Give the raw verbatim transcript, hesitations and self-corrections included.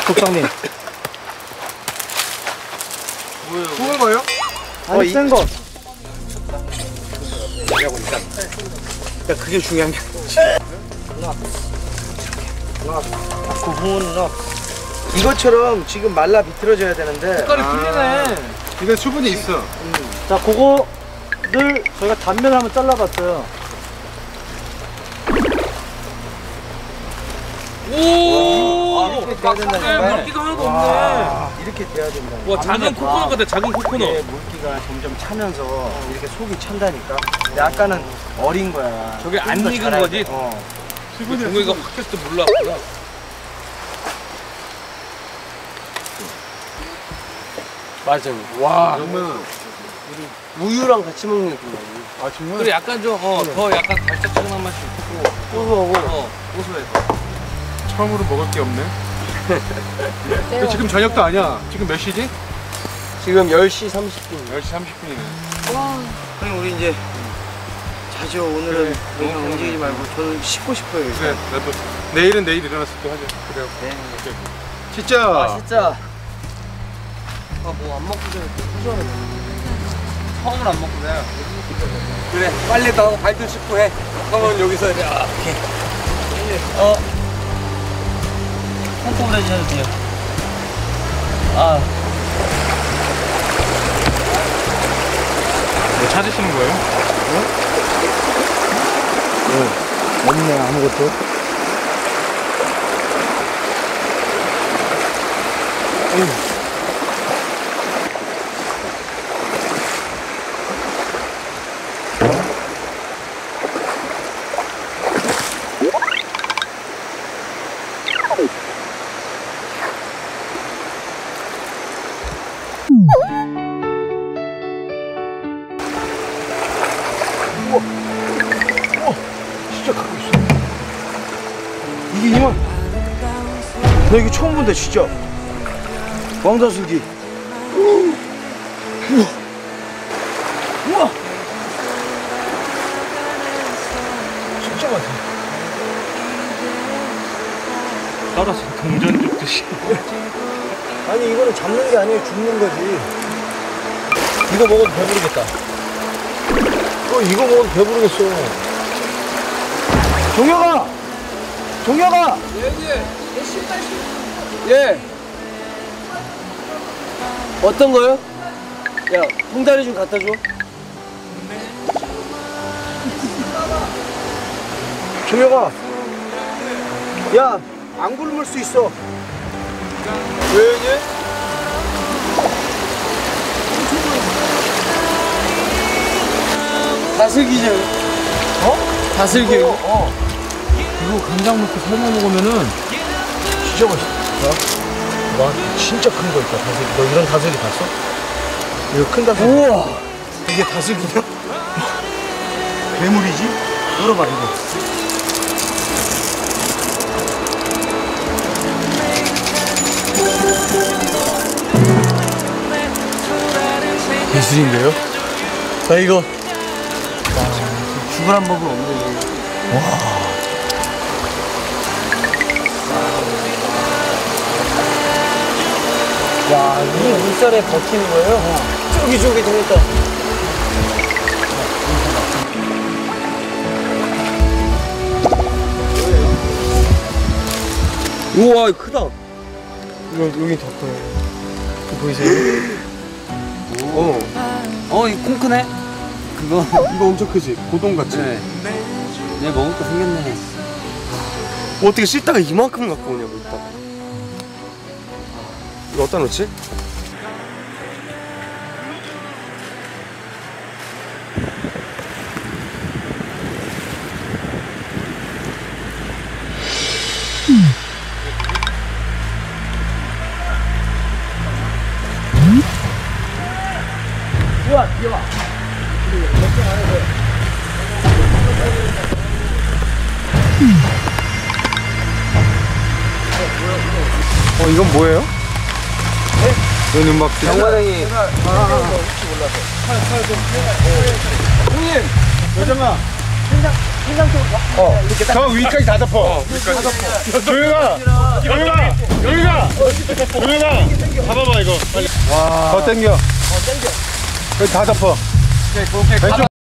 국장님. 뭐예요? 구운 거요? 아니, 어, 센 거. 일단, 일단 그게 중요한 게 아니지. 그 부분은 나. 이것처럼 지금 말라 비틀어져야 되는데. 색깔이 풀리네. 아, 이거 수분이 있어. 음. 자, 그거를 저희가 단면을 한번 잘라봤어요. 오! 와, 이렇게 돼야 된다는 네, 거야? 물기가 하나도 없네. 이렇게 돼야 된다. 와, 작은 코코넛 같아, 작은 코코넛. 이게 물기가 점점 차면서 이렇게 속이 찬다니까. 근데 아까는 어린 거야. 저게 안 좀 더 익은 자라야 거지? 돼. 어. 종이가 확 했을 때 몰랐구나. 맞아. 와. 그러면 우유랑 같이 먹는 느낌 나네. 아 정말? 그래 약간 좀 어 더 약간 달짝지근한 맛이 있고 고소하고 어 고소해서. 처음으로 먹을 게 없네. 근데 지금 저녁도 아니야. 지금 몇 시지? 지금 열 시 삼십 분. 열 시 삼십 분이네. 와. 형님 우리 이제 자죠. 오늘은 더 이상 움직이지 말고 저는 씻고 싶어요. 일단. 그래 나도 내일은 내일 일어났을 때 하자. 그래요. 네. 오케이. 진짜. 아 진짜. 아 뭐 안 먹고 전에 소주하네. 처음으로 안 먹고 그냥. 그래 빨리 더 발도 씻고 해. 형은 여기서 이렇게. 어. 콩콩을 해주셔도 돼요. 아. 뭐 찾으시는 거예요? 네. 없네 아무것도. 음. 우와, 우와, 진짜 갖고 있어. 이게 이만. 나 이거 처음 본다 진짜. 왕다슬기. 우와, 우와, 진짜 많다. 따라서 동전 줍듯이. 아니 이거는 잡는 게 아니에요, 줍는 거지. 이거 먹어도 배부르겠다. 어, 이거 먹어도 배부르겠어. 종혁아! 종혁아! 예. 어떤 거요? 야, 홍다리 좀 갖다 줘. 종혁아! 야, 안 굶을 수 있어. 왜냐? 다슬기죠. 어? 다슬기. 어, 어. 이거 간장 넣고 삶아 먹으면은 진짜 맛있다. 와, 진짜 큰 거 있다, 다슬기. 너 이런 다슬기 봤어? 이거 큰 다슬기. 우와. 이게 다슬기냐? 괴물이지? 물어봐, 이거. 예술인데요? 나 이거. 와, 죽으란 법은 없네. 와. 야, 이게 물살에 버티는 거예요? 어. 쫄깃쫄깃하겠다. 우와, 크다. 이거, 여기 더 커요. 이거 보이세요? 어. 어, 이 콩 크네? 그거. 이거 엄청 크지? 고동같이. 네. 내 먹을 거 생겼네. 어떻게 씻다가 이만큼 갖고 오냐고, 이따가. 이거 어디다 놓지? 뛰어와, 뛰어와. 어 이건 뭐예요? 네? 이건 막 정관장이. 형님! 여정아! 어, 이렇게 딱. 저 위까지 다 덮어. 어, 위까지. 다 덮어. 여기가! 여기가! 여기가! 동현아 잡아봐 이거 빨리. 와. 더 당겨. 어 당겨. 다 잡아. 오케이, 오케이. 왼쪽